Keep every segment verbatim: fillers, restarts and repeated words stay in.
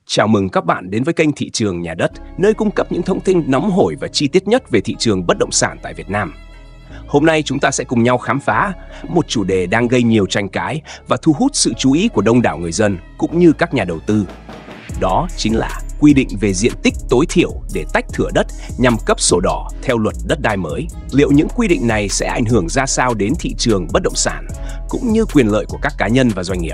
Chào mừng các bạn đến với kênh Thị trường Nhà đất, nơi cung cấp những thông tin nóng hổi và chi tiết nhất về thị trường bất động sản tại Việt Nam. Hôm nay chúng ta sẽ cùng nhau khám phá một chủ đề đang gây nhiều tranh cãi và thu hút sự chú ý của đông đảo người dân cũng như các nhà đầu tư. Đó chính là quy định về diện tích tối thiểu để tách thửa đất nhằm cấp sổ đỏ theo luật đất đai mới. Liệu những quy định này sẽ ảnh hưởng ra sao đến thị trường bất động sản cũng như quyền lợi của các cá nhân và doanh nghiệp?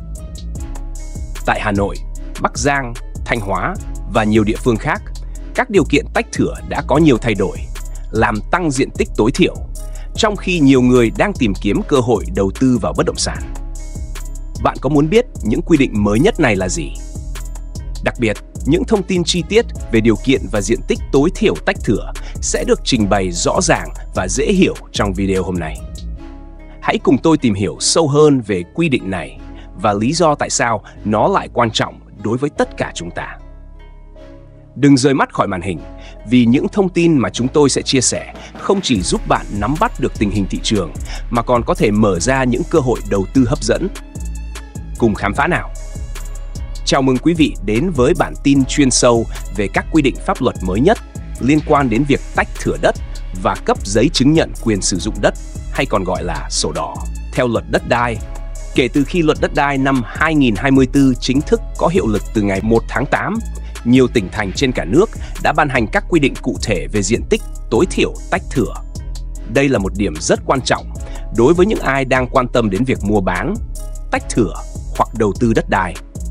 Tại Hà Nội, Bắc Giang, Thanh Hóa và nhiều địa phương khác, các điều kiện tách thửa đã có nhiều thay đổi, làm tăng diện tích tối thiểu, trong khi nhiều người đang tìm kiếm cơ hội đầu tư vào bất động sản. Bạn có muốn biết những quy định mới nhất này là gì? Đặc biệt, những thông tin chi tiết về điều kiện và diện tích tối thiểu tách thửa sẽ được trình bày rõ ràng và dễ hiểu trong video hôm nay. Hãy cùng tôi tìm hiểu sâu hơn về quy định này và lý do tại sao nó lại quan trọng đối với tất cả chúng ta. Đừng rời mắt khỏi màn hình, vì những thông tin mà chúng tôi sẽ chia sẻ không chỉ giúp bạn nắm bắt được tình hình thị trường, mà còn có thể mở ra những cơ hội đầu tư hấp dẫn. Cùng khám phá nào! Chào mừng quý vị đến với bản tin chuyên sâu về các quy định pháp luật mới nhất liên quan đến việc tách thửa đất và cấp giấy chứng nhận quyền sử dụng đất, hay còn gọi là sổ đỏ, theo luật đất đai. Kể từ khi luật đất đai năm hai nghìn không trăm hai mươi tư chính thức có hiệu lực từ ngày một tháng tám, nhiều tỉnh thành trên cả nước đã ban hành các quy định cụ thể về diện tích tối thiểu tách thửa. Đây là một điểm rất quan trọng đối với những ai đang quan tâm đến việc mua bán, tách thửa hoặc đầu tư đất đai.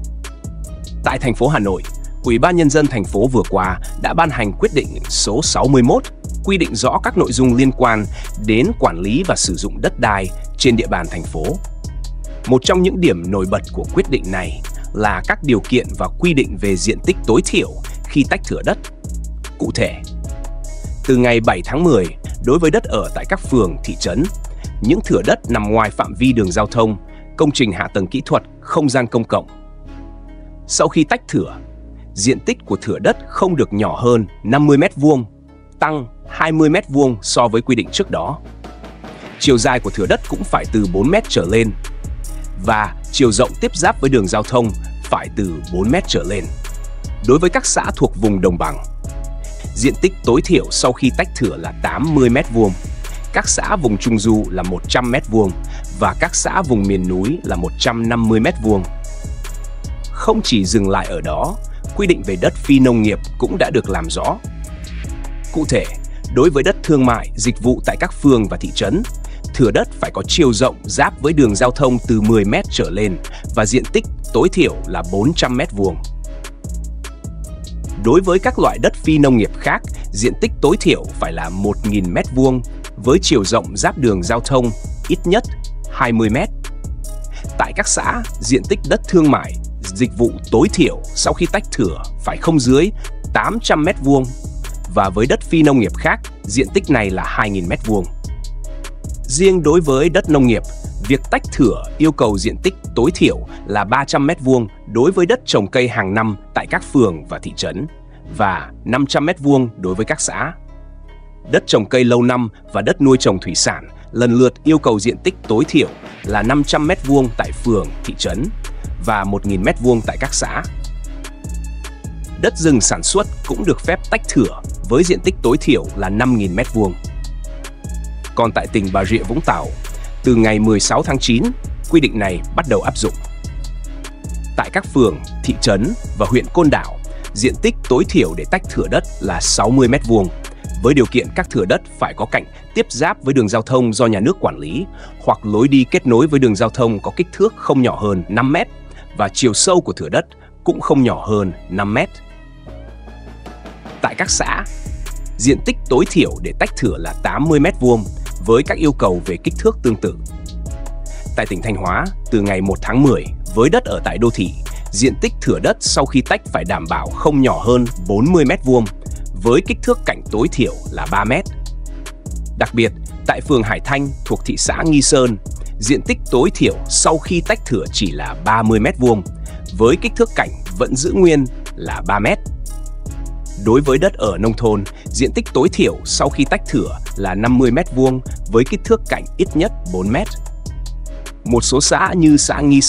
Tại thành phố Hà Nội, Ủy ban Nhân dân thành phố vừa qua đã ban hành quyết định số sáu mươi mốt, quy định rõ các nội dung liên quan đến quản lý và sử dụng đất đai trên địa bàn thành phố. Một trong những điểm nổi bật của quyết định này là các điều kiện và quy định về diện tích tối thiểu khi tách thửa đất. Cụ thể, từ ngày bảy tháng mười, đối với đất ở tại các phường, thị trấn, những thửa đất nằm ngoài phạm vi đường giao thông, công trình hạ tầng kỹ thuật, không gian công cộng. Sau khi tách thửa, diện tích của thửa đất không được nhỏ hơn năm mươi mét vuông, tăng hai mươi mét vuông so với quy định trước đó. Chiều dài của thửa đất cũng phải từ bốn mét trở lên, và chiều rộng tiếp giáp với đường giao thông phải từ bốn mét trở lên. Đối với các xã thuộc vùng đồng bằng, diện tích tối thiểu sau khi tách thửa là tám mươi mét vuông, các xã vùng trung du là một trăm mét vuông và các xã vùng miền núi là một trăm năm mươi mét vuông. Không chỉ dừng lại ở đó, quy định về đất phi nông nghiệp cũng đã được làm rõ. Cụ thể, đối với đất thương mại, dịch vụ tại các phường và thị trấn, thửa đất phải có chiều rộng giáp với đường giao thông từ mười mét trở lên và diện tích tối thiểu là bốn trăm mét vuông. Đối với các loại đất phi nông nghiệp khác, diện tích tối thiểu phải là một nghìn mét vuông với chiều rộng giáp đường giao thông ít nhất hai mươi mét. Tại các xã, diện tích đất thương mại, dịch vụ tối thiểu sau khi tách thửa phải không dưới tám trăm mét vuông, và với đất phi nông nghiệp khác, diện tích này là hai nghìn mét vuông. Riêng đối với đất nông nghiệp, việc tách thửa yêu cầu diện tích tối thiểu là ba trăm mét vuông đối với đất trồng cây hàng năm tại các phường và thị trấn và năm trăm mét vuông đối với các xã. Đất trồng cây lâu năm và đất nuôi trồng thủy sản lần lượt yêu cầu diện tích tối thiểu là năm trăm mét vuông tại phường, thị trấn và một nghìn mét vuông tại các xã. Đất rừng sản xuất cũng được phép tách thửa với diện tích tối thiểu là năm nghìn mét vuông. Còn tại tỉnh Bà Rịa Vũng Tàu, từ ngày mười sáu tháng chín, quy định này bắt đầu áp dụng. Tại các phường, thị trấn và huyện Côn Đảo, diện tích tối thiểu để tách thửa đất là sáu mươi mét vuông, với điều kiện các thửa đất phải có cạnh tiếp giáp với đường giao thông do nhà nước quản lý hoặc lối đi kết nối với đường giao thông có kích thước không nhỏ hơn năm mét và chiều sâu của thửa đất cũng không nhỏ hơn năm mét. Tại các xã, diện tích tối thiểu để tách thửa là tám mươi mét vuông với các yêu cầu về kích thước tương tự. Tại tỉnh Thanh Hóa, từ ngày một tháng mười, với đất ở tại đô thị, diện tích thửa đất sau khi tách phải đảm bảo không nhỏ hơn bốn mươi mét vuông với kích thước cạnh tối thiểu là ba mét. Đặc biệt, tại phường Hải Thanh thuộc thị xã Nghi Sơn, diện tích tối thiểu sau khi tách thửa chỉ là ba mươi mét vuông với kích thước cạnh vẫn giữ nguyên là ba mét. Đối với đất ở nông thôn, diện tích tối thiểu sau khi tách thửa là năm mươi mét vuông với kích thước cạnh ít nhất bốn mét. Một số xã như xã Nghi Sơn,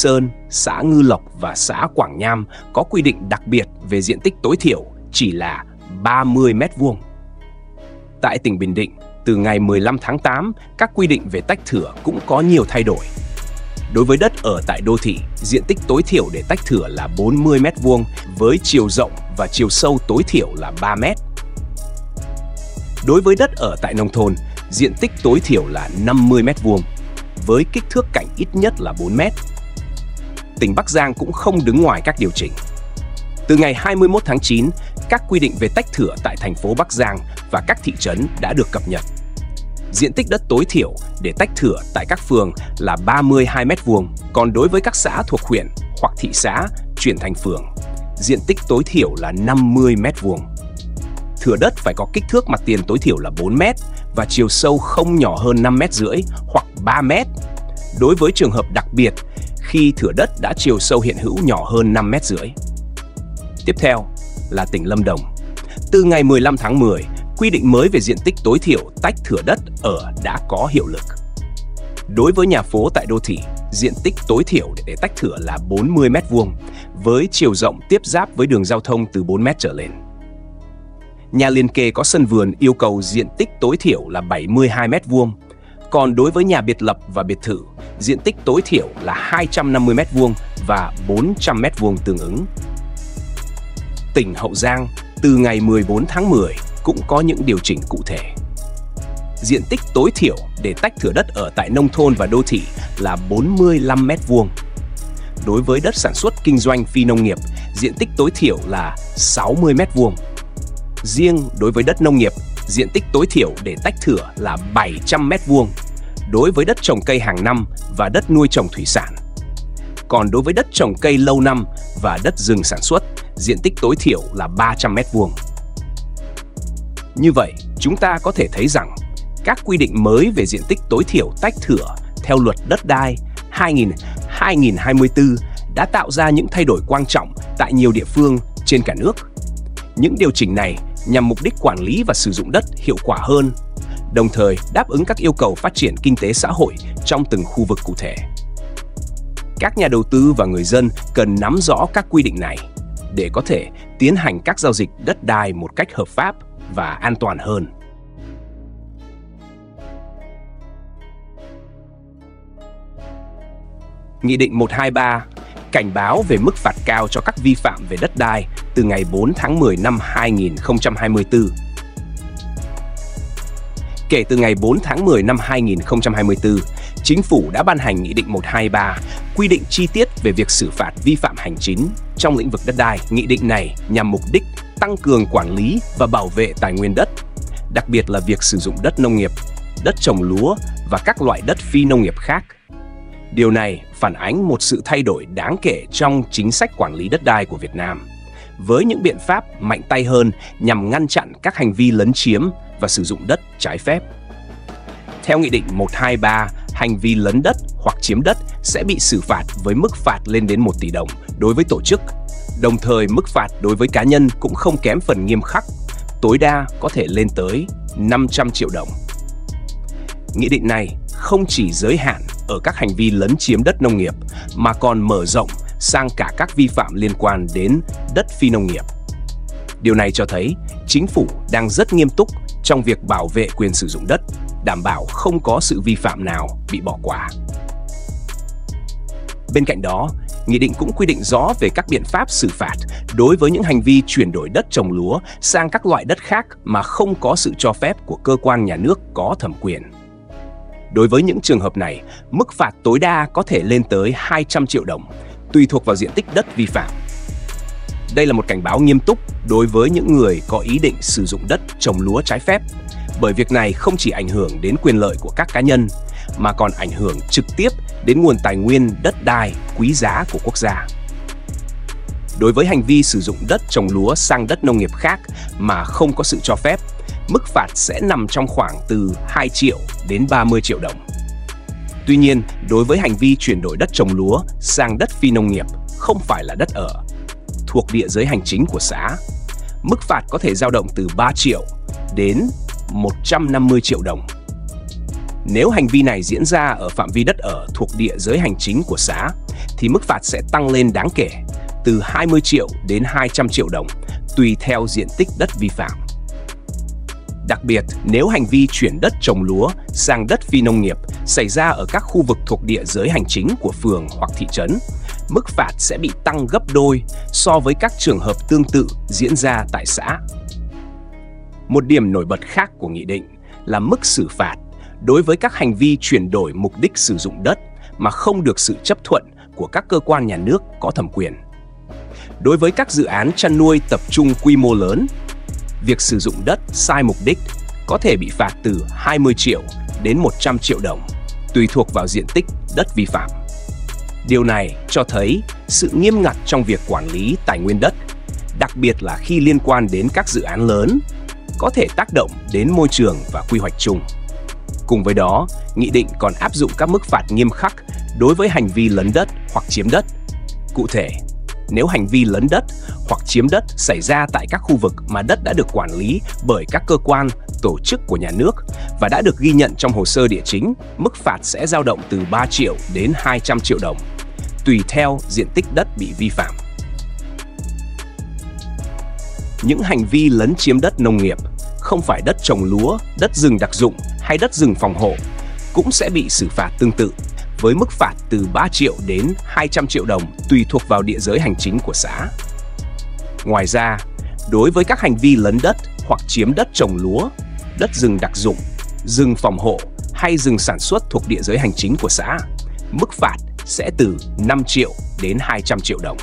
xã Ngư Lộc và xã Quảng Nham có quy định đặc biệt về diện tích tối thiểu chỉ là ba mươi mét vuông. Tại tỉnh Bình Định, từ ngày mười lăm tháng tám, các quy định về tách thửa cũng có nhiều thay đổi. Đối với đất ở tại đô thị, diện tích tối thiểu để tách thửa là bốn mươi mét vuông với chiều rộng và chiều sâu tối thiểu là ba mét. Đối với đất ở tại nông thôn, diện tích tối thiểu là năm mươi mét vuông với kích thước cạnh ít nhất là bốn mét. Tỉnh Bắc Giang cũng không đứng ngoài các điều chỉnh. Từ ngày hai mươi mốt tháng chín, các quy định về tách thửa tại thành phố Bắc Giang và các thị trấn đã được cập nhật. Diện tích đất tối thiểu để tách thửa tại các phường là ba mươi hai mét vuông, còn đối với các xã thuộc huyện hoặc thị xã chuyển thành phường, diện tích tối thiểu là năm mươi mét vuông. Thửa đất phải có kích thước mặt tiền tối thiểu là bốn mét và chiều sâu không nhỏ hơn năm mét rưỡi hoặc ba mét. Đối với trường hợp đặc biệt, khi thửa đất đã chiều sâu hiện hữu nhỏ hơn năm mét rưỡi. Tiếp theo là tỉnh Lâm Đồng. Từ ngày mười lăm tháng mười, quy định mới về diện tích tối thiểu tách thửa đất ở đã có hiệu lực. Đối với nhà phố tại đô thị, diện tích tối thiểu để tách thửa là bốn mươi mét vuông với chiều rộng tiếp giáp với đường giao thông từ bốn mét trở lên. Nhà liền kề có sân vườn yêu cầu diện tích tối thiểu là bảy mươi hai mét vuông, còn đối với nhà biệt lập và biệt thự, diện tích tối thiểu là hai trăm năm mươi mét vuông và bốn trăm mét vuông tương ứng. Tỉnh Hậu Giang từ ngày mười bốn tháng mười cũng có những điều chỉnh cụ thể. Diện tích tối thiểu để tách thửa đất ở tại nông thôn và đô thị là bốn mươi lăm mét vuông. Đối với đất sản xuất kinh doanh phi nông nghiệp, diện tích tối thiểu là sáu mươi mét vuông. Riêng đối với đất nông nghiệp, diện tích tối thiểu để tách thửa là bảy trăm mét vuông. Đối với đất trồng cây hàng năm và đất nuôi trồng thủy sản. Còn đối với đất trồng cây lâu năm và đất rừng sản xuất, diện tích tối thiểu là ba trăm mét vuông. Như vậy, chúng ta có thể thấy rằng các quy định mới về diện tích tối thiểu tách thửa theo Luật Đất đai hai nghìn hai nghìn không trăm hai mươi tư đã tạo ra những thay đổi quan trọng tại nhiều địa phương trên cả nước. Những điều chỉnh này nhằm mục đích quản lý và sử dụng đất hiệu quả hơn, đồng thời đáp ứng các yêu cầu phát triển kinh tế xã hội trong từng khu vực cụ thể. Các nhà đầu tư và người dân cần nắm rõ các quy định này để có thể tiến hành các giao dịch đất đai một cách hợp pháp và an toàn hơn. Nghị định một trăm hai mươi ba cảnh báo về mức phạt cao cho các vi phạm về đất đai từ ngày bốn tháng mười năm hai nghìn không trăm hai mươi tư. Kể từ ngày bốn tháng mười năm hai nghìn không trăm hai mươi tư, Chính phủ đã ban hành Nghị định một trăm hai mươi ba quy định chi tiết về việc xử phạt vi phạm hành chính trong lĩnh vực đất đai. Nghị định này nhằm mục đích tăng cường quản lý và bảo vệ tài nguyên đất, đặc biệt là việc sử dụng đất nông nghiệp, đất trồng lúa và các loại đất phi nông nghiệp khác. Điều này phản ánh một sự thay đổi đáng kể trong chính sách quản lý đất đai của Việt Nam, với những biện pháp mạnh tay hơn nhằm ngăn chặn các hành vi lấn chiếm và sử dụng đất trái phép. Theo Nghị định một trăm hai mươi ba, hành vi lấn đất hoặc chiếm đất sẽ bị xử phạt với mức phạt lên đến một tỷ đồng đối với tổ chức. Đồng thời, mức phạt đối với cá nhân cũng không kém phần nghiêm khắc, tối đa có thể lên tới năm trăm triệu đồng. Nghị định này không chỉ giới hạn ở các hành vi lấn chiếm đất nông nghiệp mà còn mở rộng sang cả các vi phạm liên quan đến đất phi nông nghiệp. Điều này cho thấy chính phủ đang rất nghiêm túc trong việc bảo vệ quyền sử dụng đất, đảm bảo không có sự vi phạm nào bị bỏ qua. Bên cạnh đó, Nghị định cũng quy định rõ về các biện pháp xử phạt đối với những hành vi chuyển đổi đất trồng lúa sang các loại đất khác mà không có sự cho phép của cơ quan nhà nước có thẩm quyền. Đối với những trường hợp này, mức phạt tối đa có thể lên tới hai trăm triệu đồng, tùy thuộc vào diện tích đất vi phạm. Đây là một cảnh báo nghiêm túc đối với những người có ý định sử dụng đất trồng lúa trái phép, bởi việc này không chỉ ảnh hưởng đến quyền lợi của các cá nhân, mà còn ảnh hưởng trực tiếp đến nguồn tài nguyên đất đai quý giá của quốc gia. Đối với hành vi sử dụng đất trồng lúa sang đất nông nghiệp khác mà không có sự cho phép, mức phạt sẽ nằm trong khoảng từ hai triệu đến ba mươi triệu đồng. Tuy nhiên, đối với hành vi chuyển đổi đất trồng lúa sang đất phi nông nghiệp không phải là đất ở, thuộc địa giới hành chính của xã, mức phạt có thể dao động từ ba triệu đến một trăm năm mươi triệu đồng. Nếu hành vi này diễn ra ở phạm vi đất ở thuộc địa giới hành chính của xã, thì mức phạt sẽ tăng lên đáng kể, từ hai mươi triệu đến hai trăm triệu đồng, tùy theo diện tích đất vi phạm. Đặc biệt, nếu hành vi chuyển đất trồng lúa sang đất phi nông nghiệp xảy ra ở các khu vực thuộc địa giới hành chính của phường hoặc thị trấn, mức phạt sẽ bị tăng gấp đôi so với các trường hợp tương tự diễn ra tại xã. Một điểm nổi bật khác của nghị định là mức xử phạt đối với các hành vi chuyển đổi mục đích sử dụng đất mà không được sự chấp thuận của các cơ quan nhà nước có thẩm quyền. Đối với các dự án chăn nuôi tập trung quy mô lớn, việc sử dụng đất sai mục đích có thể bị phạt từ hai mươi triệu đến một trăm triệu đồng, tùy thuộc vào diện tích đất vi phạm. Điều này cho thấy sự nghiêm ngặt trong việc quản lý tài nguyên đất, đặc biệt là khi liên quan đến các dự án lớn, có thể tác động đến môi trường và quy hoạch chung. Cùng với đó, nghị định còn áp dụng các mức phạt nghiêm khắc đối với hành vi lấn đất hoặc chiếm đất. Cụ thể, nếu hành vi lấn đất hoặc chiếm đất xảy ra tại các khu vực mà đất đã được quản lý bởi các cơ quan, tổ chức của nhà nước và đã được ghi nhận trong hồ sơ địa chính, mức phạt sẽ dao động từ ba triệu đến hai trăm triệu đồng, tùy theo diện tích đất bị vi phạm. Những hành vi lấn chiếm đất nông nghiệp, không phải đất trồng lúa, đất rừng đặc dụng hay đất rừng phòng hộ, cũng sẽ bị xử phạt tương tự, với mức phạt từ ba triệu đến hai trăm triệu đồng tùy thuộc vào địa giới hành chính của xã. Ngoài ra, đối với các hành vi lấn đất hoặc chiếm đất trồng lúa, đất rừng đặc dụng, rừng phòng hộ hay rừng sản xuất thuộc địa giới hành chính của xã, mức phạt sẽ từ năm triệu đến hai trăm triệu đồng.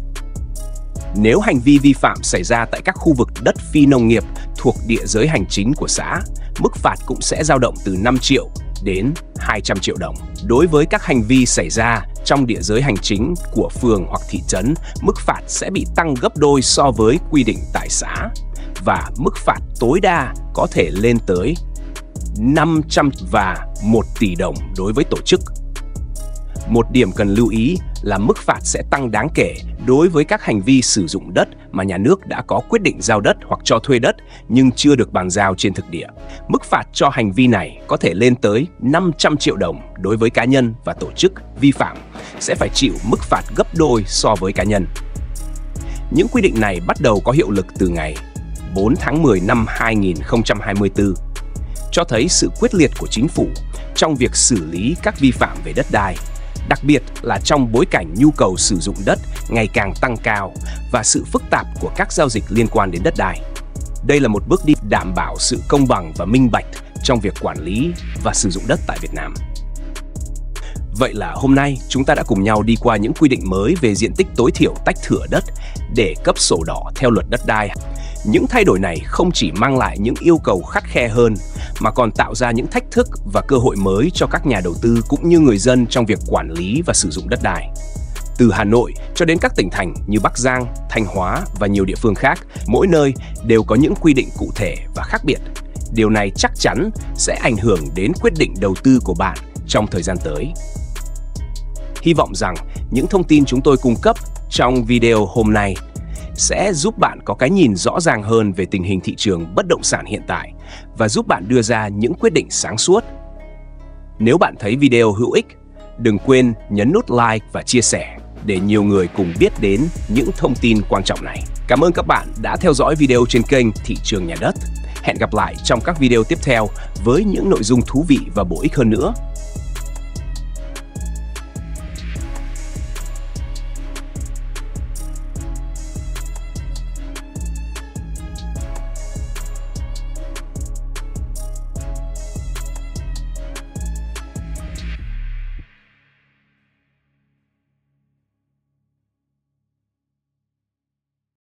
Nếu hành vi vi phạm xảy ra tại các khu vực đất phi nông nghiệp thuộc địa giới hành chính của xã, mức phạt cũng sẽ dao động từ năm triệu đến hai trăm triệu đồng. Đối với các hành vi xảy ra trong địa giới hành chính của phường hoặc thị trấn, mức phạt sẽ bị tăng gấp đôi so với quy định tại xã và mức phạt tối đa có thể lên tới năm trăm và một tỷ đồng đối với tổ chức. Một điểm cần lưu ý là mức phạt sẽ tăng đáng kể đối với các hành vi sử dụng đất mà nhà nước đã có quyết định giao đất hoặc cho thuê đất nhưng chưa được bàn giao trên thực địa. Mức phạt cho hành vi này có thể lên tới năm trăm triệu đồng đối với cá nhân, và tổ chức vi phạm sẽ phải chịu mức phạt gấp đôi so với cá nhân. Những quy định này bắt đầu có hiệu lực từ ngày bốn tháng mười năm hai nghìn không trăm hai mươi tư, cho thấy sự quyết liệt của chính phủ trong việc xử lý các vi phạm về đất đai, đặc biệt là trong bối cảnh nhu cầu sử dụng đất ngày càng tăng cao và sự phức tạp của các giao dịch liên quan đến đất đai. Đây là một bước đi đảm bảo sự công bằng và minh bạch trong việc quản lý và sử dụng đất tại Việt Nam. Vậy là hôm nay chúng ta đã cùng nhau đi qua những quy định mới về diện tích tối thiểu tách thửa đất để cấp sổ đỏ theo luật đất đai. Những thay đổi này không chỉ mang lại những yêu cầu khắt khe hơn mà còn tạo ra những thách thức và cơ hội mới cho các nhà đầu tư cũng như người dân trong việc quản lý và sử dụng đất đai. Từ Hà Nội cho đến các tỉnh thành như Bắc Giang, Thanh Hóa và nhiều địa phương khác, mỗi nơi đều có những quy định cụ thể và khác biệt. Điều này chắc chắn sẽ ảnh hưởng đến quyết định đầu tư của bạn trong thời gian tới. Hy vọng rằng những thông tin chúng tôi cung cấp trong video hôm nay sẽ giúp bạn có cái nhìn rõ ràng hơn về tình hình thị trường bất động sản hiện tại và giúp bạn đưa ra những quyết định sáng suốt. Nếu bạn thấy video hữu ích, đừng quên nhấn nút like và chia sẻ để nhiều người cùng biết đến những thông tin quan trọng này. Cảm ơn các bạn đã theo dõi video trên kênh Thị trường Nhà đất. Hẹn gặp lại trong các video tiếp theo với những nội dung thú vị và bổ ích hơn nữa.